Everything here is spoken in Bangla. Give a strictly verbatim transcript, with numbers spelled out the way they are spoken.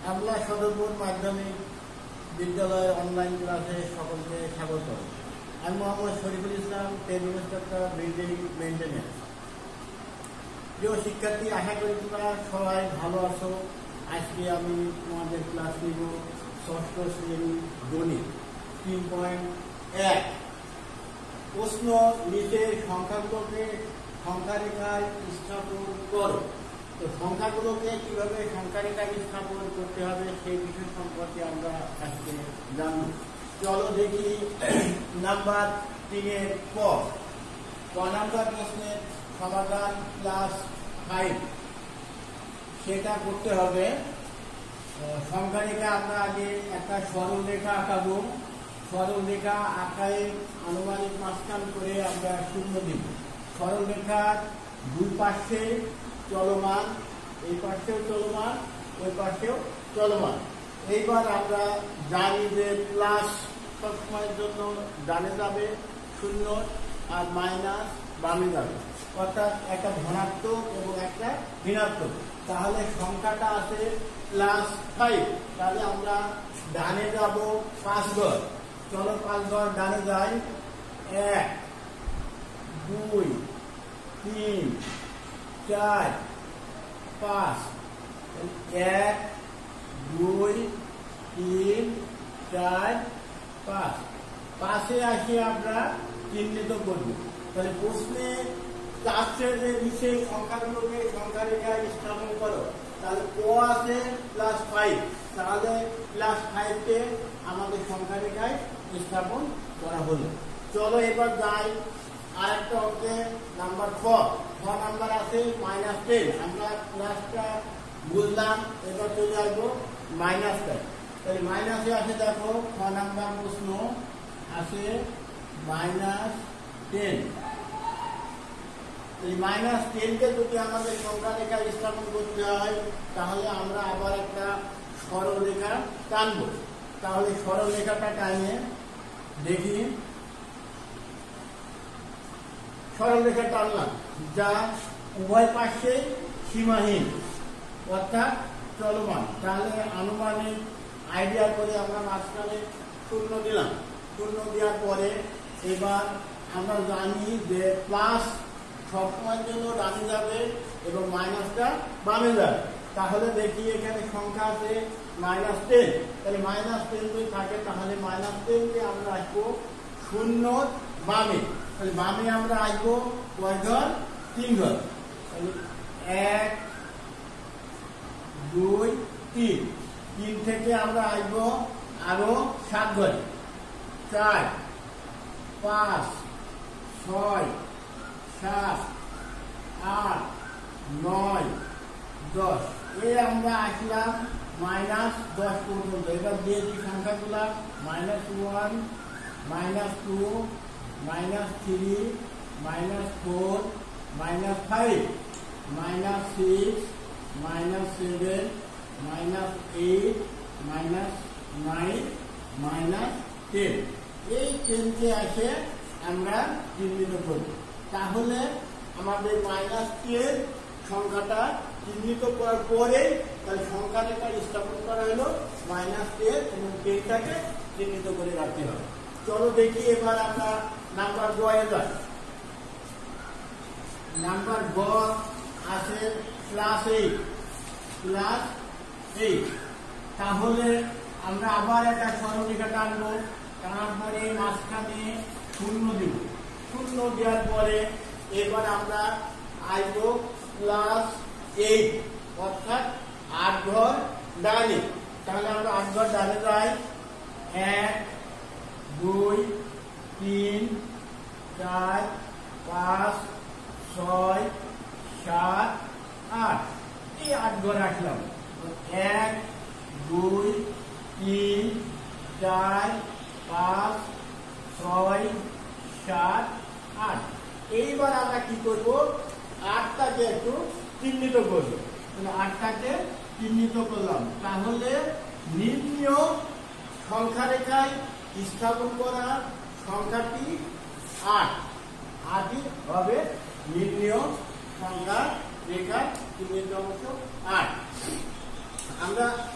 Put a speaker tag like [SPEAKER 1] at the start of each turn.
[SPEAKER 1] আমলা সদরপুর মাধ্যমিক বিদ্যালয়ের অনলাইন ক্লাসে সকলকে স্বাগত। আমি Mohammad Shariful Islam, ten instructor, building maintenance. প্রিয় শিক্ষার্থী, আশা করি তোমরা সবাই ভালো আছো। আজকে আমি তোমাদের ক্লাস নিব ষষ্ঠ শ্রেণী গণিত তিন পয়েন্ট এক। প্রশ্ন, নিচের সংখ্যাগুলোকে সংখ্যা রেখায় স্থাপন করো। তো সংখ্যাগুলোকে কিভাবে সংখ্যা রেখায় স্থাপন করতে হবে সেই বিষয় সম্পর্কে আমরা আজকে জানব। চলো দেখি নাম্বার তিনের ক ক নাম্বার প্রশ্নের সমাধান ক্লাস ফাইভ। সেটা করতে হবে সংখ্যা রেখা। আমরা আগে একটা সরল রেখা আঁকাবো। সরল রেখা আঁকায় আনুমানিক মাঝখান করে আমরা শূন্য দিব। সরল রেখার দুই পাশে চলমান, এই পাশেও চলমান, ওই পাশেও চলমান। এইবার আমরা জানি যে প্লাস সবসময়ের জন্য ডানে যাবে শূন্য, আর মাইনাস বামে যাবে, অর্থাৎ একটা ধনাত্মক এবং একটা ঋণাত্মক। তাহলে সংখ্যাটা আছে প্লাস ফাইভ। তাহলে আমরা ডানে যাব পাঁচ ঘর। চলো পাঁচ ঘর ডানে যাই। এক, দুই, তিন, চার, পাঁচ। এক, দুই, তিন, চার, পাঁচ। পাশে আসি আমরা চিহ্নিত করব। তাহলে প্রশ্নে চারশে যে নিচে সংখ্যাগুলোকে সংখ্যা রেখায় স্থাপন করো, তাহলে ও আছে প্লাস ফাইভ। তাহলে প্লাস ফাইভকে আমাদের সংখ্যা রেখায় স্থাপন করা হলো। চলো এবার যাই আরেকটা অঙ্কে নাম্বার খ। খ নাম্বার আছে মাইনাস টেন। আমরা প্লাসটা বুঝলাম, এবার চলে আসবো মাইনাস টেন। তাহলে মাইনাসে আছে, দেখো খ নাম্বার প্রশ্ন আছে মাইনাস টেন। এই মাইনাস টেনকে যদি আমাদের সংখ্যা রেখা স্থাপন করতে হয়, তাহলে আমরা আবার একটা সরল রেখা টানব। তাহলে সরল রেখাটা টানে দেখি। সরল রেখা টানলাম, যা উভয় পাশে সীমাহীন, অর্থাৎ চলমান। তাহলে আনুমানিক আইডিয়া করে আমরা মাঝখানে শূন্য দিলাম। শূন্য দেওয়ার পরে এবার আমরা জানি যে প্লাস সবসময়ের জন্য ডানে যাবে এবং মাইনাসটা বামে যাবে। তাহলে দেখি এখানে সংখ্যা আছে মাইনাস টেন। তাহলে মাইনাস টেন যদি থাকে, তাহলে মাইনাস টেনকে আমরা আসবো শূন্য বামে। তাহলে বামে আমরা আসবো কয় ঘর? তিন ঘর। তাহলে এক, দুই, তিন। তিন থেকে আমরা আসবো আরো সাত ঘরে। চার, পাঁচ, ছয়, সাত, আট, নয়, দশ। এই আমরা আসলাম মাইনাস দশ পর্যন্ত। এবার দিয়েছি সংখ্যাগুলা minus one, minus two, minus three, minus four, minus five, minus six, minus seven, minus eight, minus nine, minus ten. এই টেনকে আসে আমরা চিহ্নিত করব। তাহলে আমাদের মাইনাস টেন সংখ্যাটা চিহ্নিত করার পরে তাহলে সংখ্যা রেখা স্থাপন করা হলো মাইনাস টেন এবং টেনটাকে চিহ্নিত করে রাখতে হবে। চলো দেখি এবার আমরা নাম্বার গ এ যাই। নাম্বার গ আছে প্লাস এইট। Plus eight. তাহলে আমরা আবার একটা সরলরেখা টানবো। টানার পরে মাঝখানে শূন্য দিব। শূন্য দেওয়ার পরে এবার আমরা আসবো প্লাস এইট, অর্থাৎ আট ঘর ডানে। তাহলে আমরা আট ঘর ডানে যাই। এক, দুই, তিন, চার, পাঁচ, ছয়, সাত, আট। এই আট ঘর আসলাম। এক, দুই, তিন, চার, পাঁচ, ছয়, সাত, আট। এইবার আমরা কি করবো? আটটাকে একটু চিহ্নিত করবো। আটটাকে চিহ্নিত করলাম। তাহলে নিম্ন সংখ্যা রেখায় স্থাপন করা সংখ্যাটি আট। আটই হবে নিম্ন সংখ্যা রেখার চিহ্নিত অংশ আট। আমরা